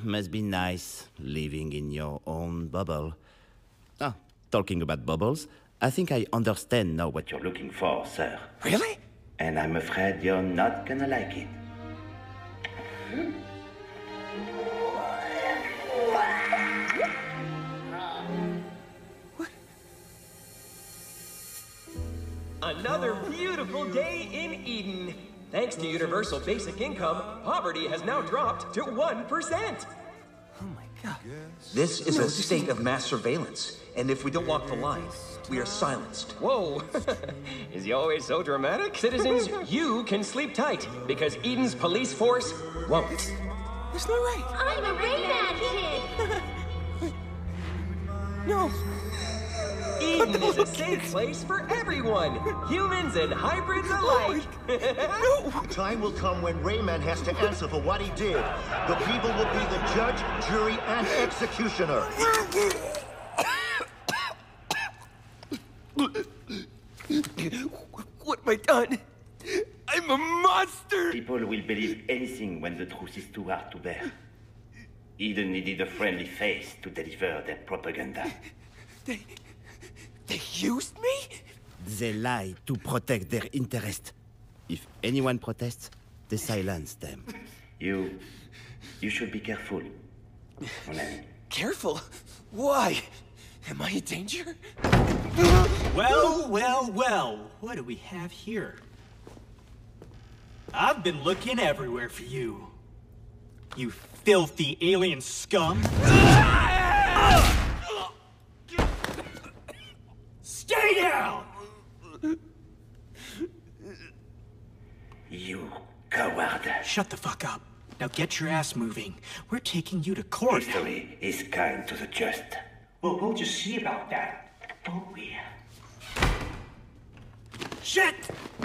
must be nice, living in your own bubble. Ah, talking about bubbles, I think I understand now what you're looking for, sir. Really? And I'm afraid you're not gonna like it. Another beautiful day in Eden. Thanks to universal basic income, poverty has now dropped to 1%. Oh my god. This is a state of mass surveillance, and if we don't walk the line, we are silenced. Whoa, is he always so dramatic? Citizens, you can sleep tight, because Eden's police force won't. That's not right. I'm a Rayman kid! No. Eden is a safe place for everyone, humans and hybrids alike. No. Time will come when Rayman has to answer for what he did. The people will be the judge, jury, and executioner. What have I done? I'm a monster! People will believe anything when the truth is too hard to bear. Eden needed a friendly face to deliver their propaganda. They used me? They lie to protect their interest. If anyone protests, they silence them. You should be careful, mon ami. Careful? Why? Am I in danger? Well, well, well. What do we have here? I've been looking everywhere for you. You filthy alien scum. Stay down! You coward. Shut the fuck up. Now get your ass moving. We're taking you to court. History is kind to the just. Well, we'll just see about that, won't we? Shit!